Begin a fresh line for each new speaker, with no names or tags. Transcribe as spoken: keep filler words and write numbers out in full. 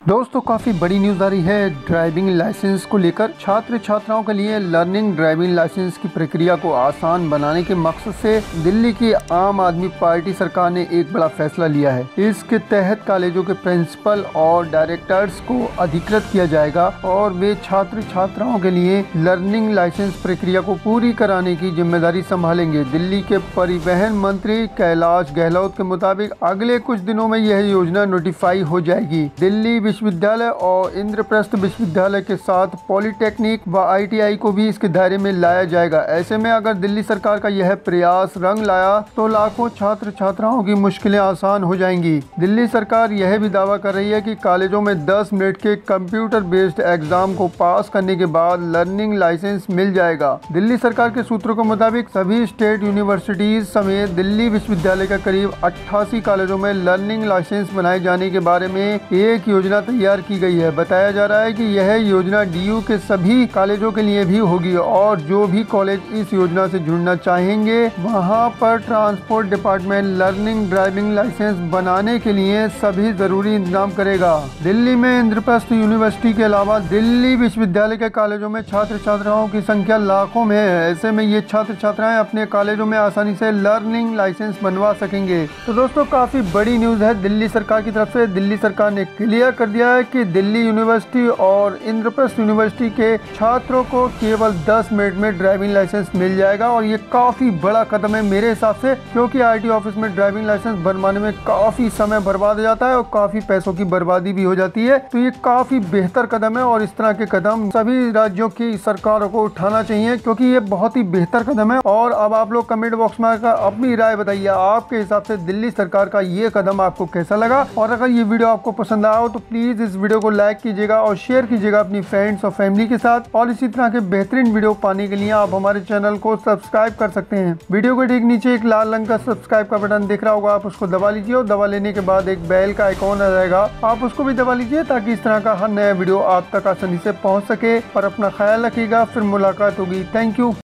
दोस्तों काफ़ी बड़ी न्यूज़ आ रही है ड्राइविंग लाइसेंस को लेकर। छात्र छात्राओं के लिए लर्निंग ड्राइविंग लाइसेंस की प्रक्रिया को आसान बनाने के मकसद से दिल्ली की आम आदमी पार्टी सरकार ने एक बड़ा फैसला लिया है। इसके तहत कॉलेजों के प्रिंसिपल और डायरेक्टर्स को अधिकृत किया जाएगा और वे छात्र छात्राओं के लिए लर्निंग लाइसेंस प्रक्रिया को पूरी कराने की जिम्मेदारी संभालेंगे। दिल्ली के परिवहन मंत्री कैलाश गहलोत के मुताबिक अगले कुछ दिनों में यह योजना नोटिफाई हो जाएगी। दिल्ली विश्वविद्यालय और इंद्रप्रस्थ विश्वविद्यालय के साथ पॉलिटेक्निक व आई टी आई को भी इसके दायरे में लाया जाएगा। ऐसे में अगर दिल्ली सरकार का यह प्रयास रंग लाया तो लाखों छात्र छात्राओं की मुश्किलें आसान हो जाएंगी। दिल्ली सरकार यह भी दावा कर रही है कि कॉलेजों में दस मिनट के कंप्यूटर बेस्ड एग्जाम को पास करने के बाद लर्निंग लाइसेंस मिल जाएगा। दिल्ली सरकार के सूत्रों के मुताबिक सभी स्टेट यूनिवर्सिटीज समेत दिल्ली विश्वविद्यालय के करीब अट्ठासी कॉलेजों में लर्निंग लाइसेंस बनाए जाने के बारे में एक योजना तैयार की गई है। बताया जा रहा है कि यह योजना डी यू के सभी कॉलेजों के लिए भी होगी और जो भी कॉलेज इस योजना से जुड़ना चाहेंगे वहां पर transport department learning driving licence बनाने के लिए सभी जरूरी इंतजाम करेगा। दिल्ली में इंद्रप्रस्थ यूनिवर्सिटी के अलावा दिल्ली विश्वविद्यालय के कॉलेजों में छात्र छात्राओं की संख्या लाखों में है। ऐसे में ये छात्र छात्राएं अपने कॉलेजों में आसानी से लर्निंग लाइसेंस बनवा सकेंगे। तो दोस्तों काफी बड़ी न्यूज है दिल्ली सरकार की तरफ से। दिल्ली सरकार ने क्लियर कर दिया है कि दिल्ली यूनिवर्सिटी और इंद्रप्रस्थ यूनिवर्सिटी के छात्रों को केवल दस मिनट में ड्राइविंग लाइसेंस मिल जाएगा और ये काफी बड़ा कदम है मेरे हिसाब से, क्योंकि आर टी ऑफिस में ड्राइविंग लाइसेंस बनवाने में काफी समय बर्बाद हो जाता है और काफी पैसों की बर्बादी भी हो जाती है। तो ये काफी बेहतर कदम है और इस तरह के कदम सभी राज्यों की सरकारों को उठाना चाहिए, क्योंकि ये बहुत ही बेहतर कदम है। और अब आप लोग कमेंट बॉक्स में आकर अपनी राय बताइए, आपके हिसाब से दिल्ली सरकार का ये कदम आपको कैसा लगा। और अगर ये वीडियो आपको पसंद आया हो तो प्लीज इस वीडियो को लाइक कीजिएगा और शेयर कीजिएगा अपनी फ्रेंड्स और फैमिली के साथ। और इसी तरह के बेहतरीन वीडियो पाने के लिए आप हमारे चैनल को सब्सक्राइब कर सकते हैं। वीडियो के ठीक नीचे एक लाल रंग का सब्सक्राइब का बटन दिख रहा होगा, आप उसको दबा लीजिए और दबा लेने के बाद एक बेल का आइकॉन आ जाएगा, आप उसको भी दबा लीजिए ताकि इस तरह का हर नया वीडियो आप तक आसानी से पहुंच सके। और अपना ख्याल रखिएगा, फिर मुलाकात होगी। Thank you.